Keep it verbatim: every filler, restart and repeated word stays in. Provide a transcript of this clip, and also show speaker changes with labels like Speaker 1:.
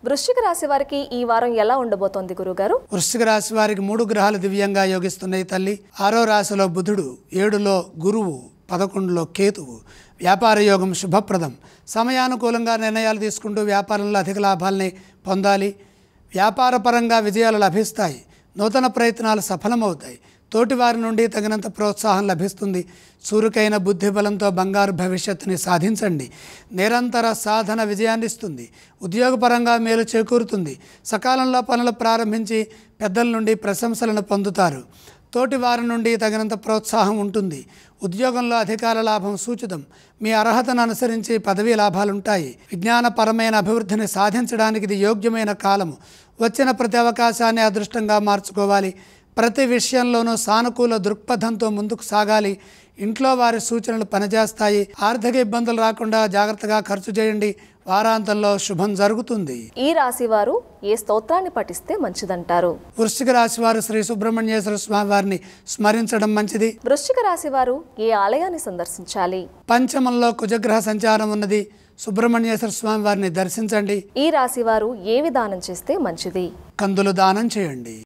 Speaker 1: వృశ్చిక రాశి వారికి ఈ వారం ఎలా ఉండబోతోంది గురుగారు?
Speaker 2: వృశ్చిక రాశి వారికి మూడు గ్రహాలు దివ్యంగా యోగిస్తున్నాయి తల్లి. ఆరో రాశిలో బుధుడు, ఏడులో గురువు, పదకొండులో కేతువు. వ్యాపార యోగం శుభప్రదం. సమయానుకూలంగా నిర్ణయాలు తీసుకుంటూ వ్యాపారంలో అధిక లాభాలని పొందాలి. వ్యాపారపరంగా విజయాలు లభిస్తాయి. నూతన ప్రయత్నాలు సఫలమవుతాయి. తోటివారి నుండి తగినంత ప్రోత్సాహం లభిస్తుంది. చురుకైన బుద్ధి బలంతో బంగారు భవిష్యత్తుని సాధించండి. నిరంతర సాధన విజయాన్ని ఇస్తుంది. ఉద్యోగపరంగా మేలు చేకూరుతుంది. సకాలంలో పనులు ప్రారంభించి పెద్దల నుండి ప్రశంసలను పొందుతారు. తోటివారి నుండి తగినంత ప్రోత్సాహం ఉంటుంది. ఉద్యోగంలో అధికార లాభం సూచితం. మీ అర్హతను అనుసరించి పదవీ లాభాలుంటాయి. విజ్ఞానపరమైన అభివృద్ధిని సాధించడానికి ఇది యోగ్యమైన కాలము. వచ్చిన ప్రతి అవకాశాన్ని అదృష్టంగా మార్చుకోవాలి. ప్రతి విషయంలోనూ సానుకూల దృక్పథంతో ముందుకు సాగాలి. ఇంట్లో వారి సూచనలు పనిచేస్తాయి. ఆర్థిక ఇబ్బందులు రాకుండా జాగ్రత్తగా ఖర్చు చేయండి. వారాంతంలో శుభం జరుగుతుంది.
Speaker 1: ఈ రాశి వారు ఏ స్తోత్రాన్ని పఠిస్తే మంచిదంటారు?
Speaker 2: వృశ్చిక రాశి వారు శ్రీ సుబ్రహ్మణ్యేశ్వర స్వామి వారిని స్మరించడం మంచిది.
Speaker 1: వృశ్చిక రాశి వారు ఏ ఆలయాన్ని సందర్శించాలి?
Speaker 2: పంచమంలో కుజగ్రహ సంచారం ఉన్నది. సుబ్రహ్మణ్యేశ్వర స్వామి వారిని దర్శించండి.
Speaker 1: ఈ రాశి వారు ఏ విధానం చేస్తే మంచిది?
Speaker 2: కందులు దానం చేయండి.